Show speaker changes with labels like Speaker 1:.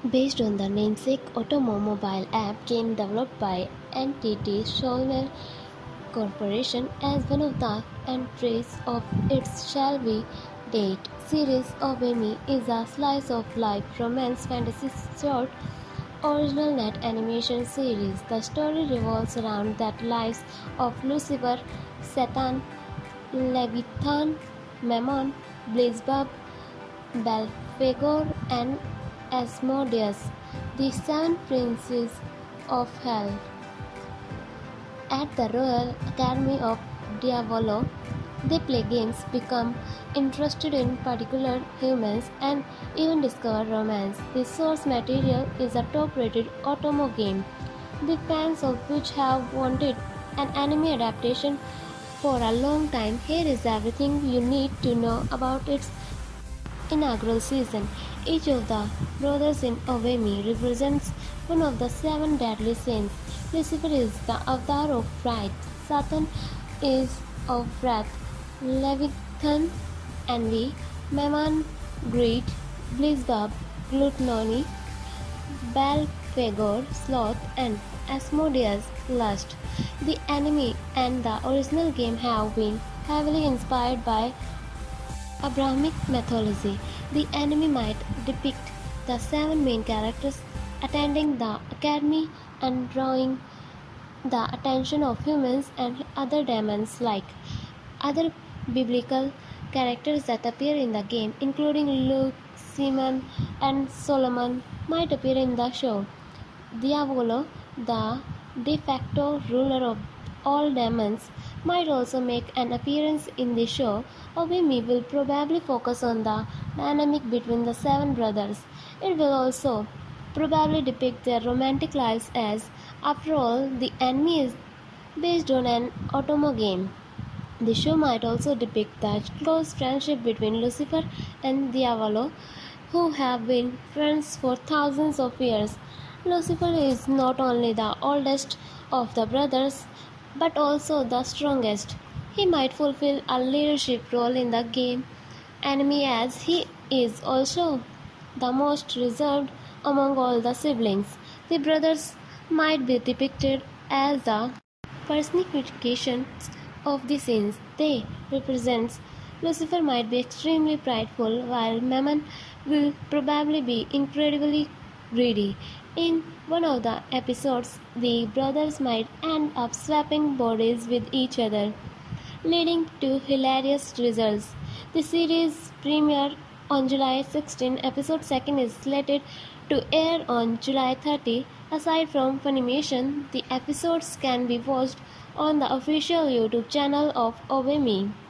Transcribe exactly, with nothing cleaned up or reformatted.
Speaker 1: Based on the namesake Otomo mobile app game developed by N T T Solner Corporation as one of the entries of its Shall We Date series, Obey is a slice of life romance fantasy short original net animation series. The story revolves around the lives of Lucifer, Satan, Leviathan, Mammon, Beelzebub, Belphegor, and Asmodeus, the seven princes of hell. At the Royal Academy of Diavolo, they play games, become interested in particular humans, and even discover romance. The source material is a top-rated Otomo game, the fans of which have wanted an anime adaptation for a long time. Here is everything you need to know about its inaugural season. Each of the brothers in Obey represents one of the seven deadly sins. Lucifer is the avatar of pride, Satan is of wrath, Leviathan, envy, Mammon, greed, Beelzebub, gluttony, Belphegor, sloth, and Asmodeus, lust. The anime and the original game have been heavily inspired by Abrahamic mythology. The anime might depict the seven main characters attending the academy and drawing the attention of humans and other demons like other biblical characters that appear in the game, including Luke, Simon, and Solomon, might appear in the show. Diavolo, the de facto ruler of all demons, might also make an appearance in the show. Obey will probably focus on the dynamic between the seven brothers. It will also probably depict their romantic lives as, after all, the anime is based on an Otomo game. The show might also depict the close friendship between Lucifer and Diavolo, who have been friends for thousands of years. Lucifer is not only the oldest of the brothers, but also the strongest. He might fulfill a leadership role in the game anime as he is also the most reserved among all the siblings. The brothers might be depicted as the personifications of the sins they represent. Lucifer might be extremely prideful, while Mammon will probably be incredibly greedy. In one of the episodes, the brothers might end up swapping bodies with each other, leading to hilarious results. The series premiered on July sixteenth. Episode second is slated to air on July thirtieth. Aside from Funimation, the episodes can be watched on the official YouTube channel of Obey.